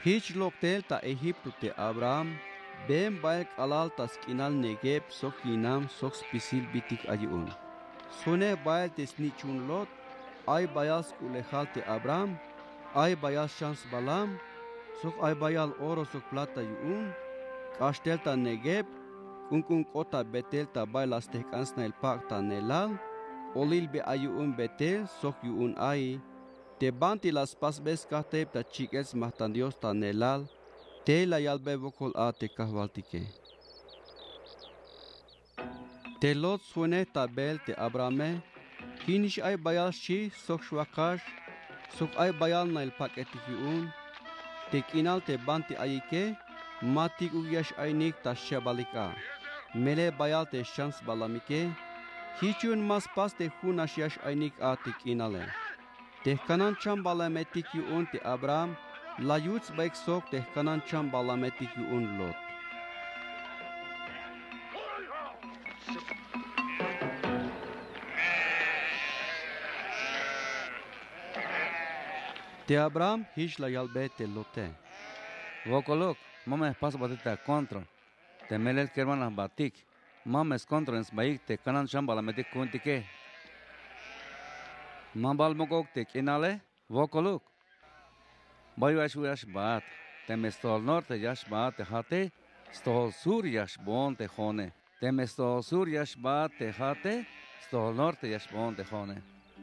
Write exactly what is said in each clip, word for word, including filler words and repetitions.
Hich loktel ta Egipto te Abraham, ben baek alal tas kinal negeb sok hinam sok spisil bitik ayun. Sune bael tesnichun lot, ay bayas ulejal te Abraham, ay bayas shans balam, sok ay bayal oro sok plata yun, kastel ta negeb, kunkun kota betel ta bailas tehkansna el pakta nelal, olil be ayun betel sok yun ay, te banti las pasbes kahteb ta chikels mahtan Dios ta nelal, te la yalbe vokol a te kahvaltike. Te lot suene ta bel te Abrame, hinish ay bayal shi sok shwakash, sok ay bayal na el paketik yun, te kinal te banti ayike, matik ugyash aynik ta shabalika, mele bayal te shans balamike, hichun mas pas te hunash yash aynik a te kinale. Te kanan cham balametik yun te Abraham, la yuts baik sok te kanan cham balametik yun lot. Te Abraham hish la yalbe te lote. Vokolok, mames pas batita contra. Te melel kermanas batik. Mames contra ens baik te kanan cham balametik kuntike. Mambal mokok te kinale, vokolok. Bayu ash yash bat, te mestol norte yash bat te hate, stol sur yash bon te jone. Te mestol sur yash bat te hate, stol norte yash bon te jone.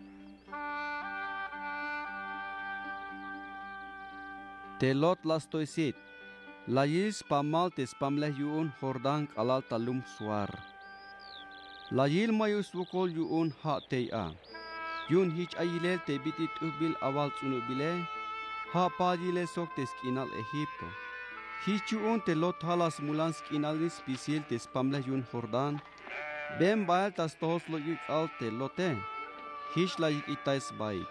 Te lot las toisit, la yis pamal te spamleh yun Jordan alal talum suar. La yil mayus vokol yun ha te a. Yun hich ayilel te bitit ubil awal bile, ha padile sok te skinal Egipto. Hich yun te lot halas mulan skinalis pisil te spamleh yun Jordan, ben bael tas tohos logik al te lote, hich la yik itais baik.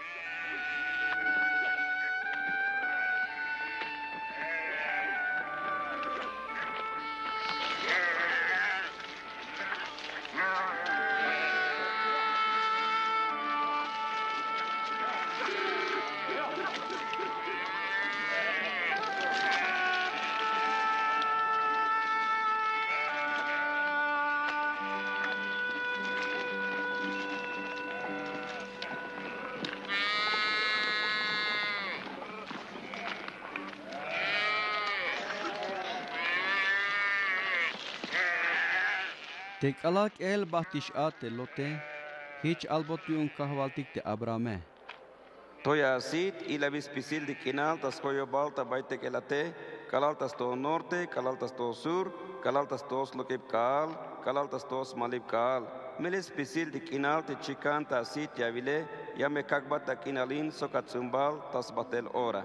Te kalak el bahtish a te lote, hich albotiun kahvaltik te Abrame. Toya asit y la vispisil de kinal tas koyo balta baite kelate, kalaltas to norte, kalaltas to sur, kalaltas tos lokib kaal, kalaltas tos malib kaal. Meles pisil de kinal te chikan ta asit yavile, ya me kakbat ta kinalin sokat zumbal tas batel ora.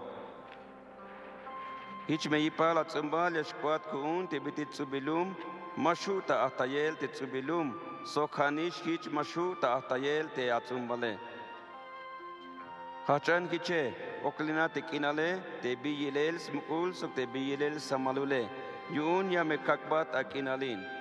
Hich me yipal at zumbal yashkwat kuun te bitit subilum, mashuta atayel te tsubilum, sokhanish hich mashuta atayel te atzumbale. Hachan hiche, oklina te kinale, te biyilel smukul sok te biyilel samalule, yun ya me kakbat akinalin.